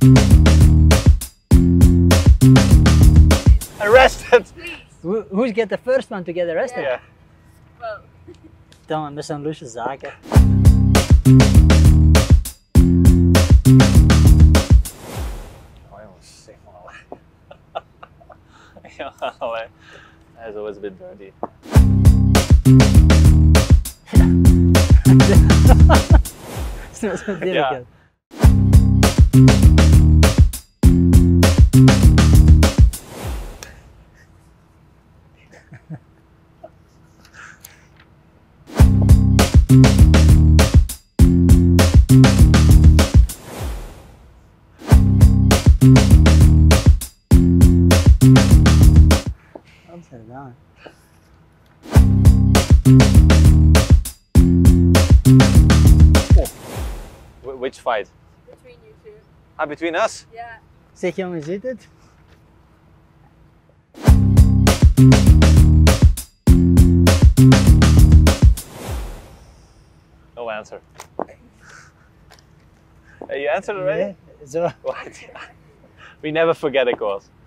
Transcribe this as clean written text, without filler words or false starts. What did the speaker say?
Arrested! Who's get the first one to get arrested? Yeah. Well. Dan met zo'n loesje zaken. Oh, jongens, zeg maar. Ja, allee. Hij is always a bit dirty. It's not so difficult. Yeah. Upside down. Which fight? Between you two. Ah, between us? Yeah. Zeg jongen, zit het? No answer. Hey, you answered already? Nee, zo. What? We never forget a course.